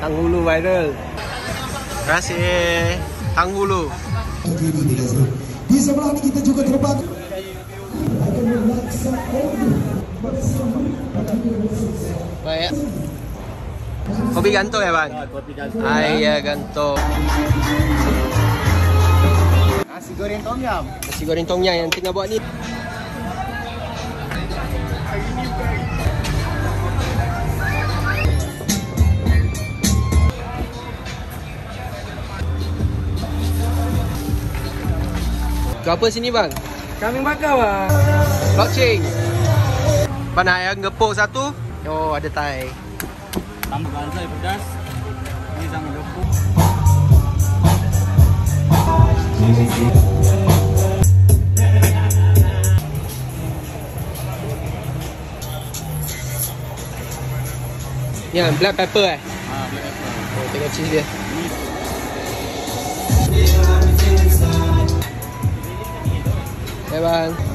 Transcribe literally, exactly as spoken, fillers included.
Hang Hulu viral. Terima kasih. Hang Hulu. Di sebelah ini kita juga terbantu. Baik. Kopi gantung ya, Bang? Kopi gantung. Ah, iya, gantung. Nasi goreng tom yum. Nasi goreng tom yum yang tengah buat ni. Tu apa sini, Bang? Kambing bakar, Bang. Blockchain. Panah yang gepuk satu. Oh, ada Thai. Sambal banzai pedas. Ini sambal gepuk. Yang black pepper eh? Ah, black pepper. Oh, tengok cheese dia. Hai, Bang.